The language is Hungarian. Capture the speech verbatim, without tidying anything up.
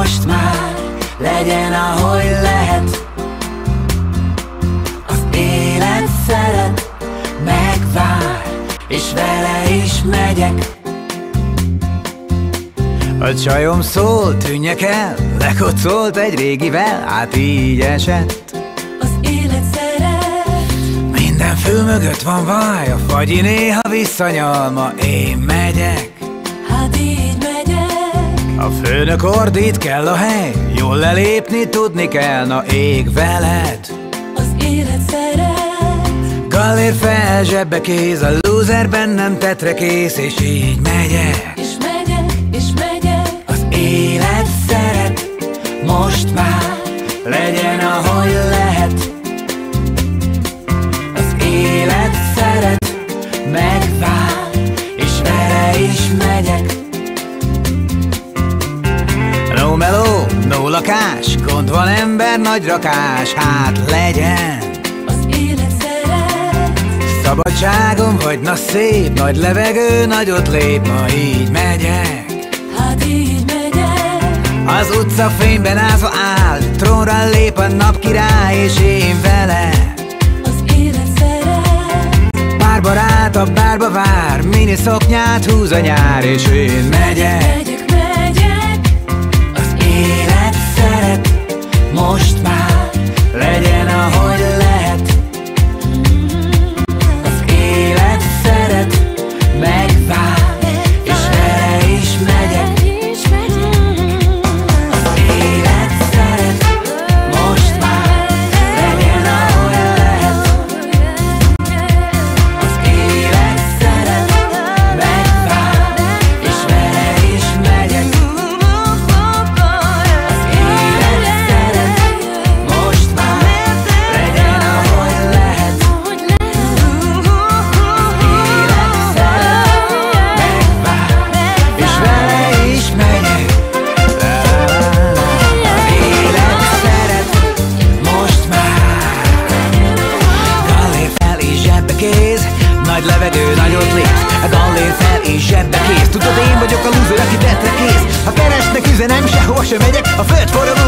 most már legyen, ahogy lehet. Az élet szeret, megvár, és vele is megyek. A csajom szól, tűnjek el, lekocolt egy régivel, hát így esett. Az élet szeret, Minden fül mögött van vaj, a fagyi néha visszanyalma, én megyek. hát így megyek. A főnök ordít, kell a hely, jól lelépni tudni kell, na ég veled. Az élet szeret, Gallér fel, zsebbe kéz, a lúzer bennem tetre kész, és így megyek. és megyek, és megyek. Az élet szeret, most már legyen, ahogy lehet. Az élet szeret, megvár, és vele is megyek. No meló, no lakás, gond van ember, nagy rakás, hát legyen. Az élet szeret, Szabadságom vagy, na szép, nagy levegő, nagyot lép, ma így megyek. hát így megyek. Az utca fényben ázva áll, trónra lép a napkirály, és én vele. Az élet szeret, Pár barát a bárba vár, mini szoknyát húz a nyár, és én megyek. megyek, megyek. Az élet szeret, most már legyen, ahogy lehet. Az élet szeret, megvár, és vele is megyek. Az élet szeret, most már legyen, ahogy lehet. Az élet szeret, megvár, és vele is megyek. Az élet szeret, most már legyen, ahogy lehet. Az élet szeret, megvár, és vele is megyek. Az élet szeret, most már. Gallér fel és zsebbe kéz, nagy levegő, nagyot lépsz. A gallér fel és zsebbe kéz. Tudod, én vagyok a lúzer, aki tetre kész. Ha keresnek, üzenem, sehova sem megyek. A föld forog,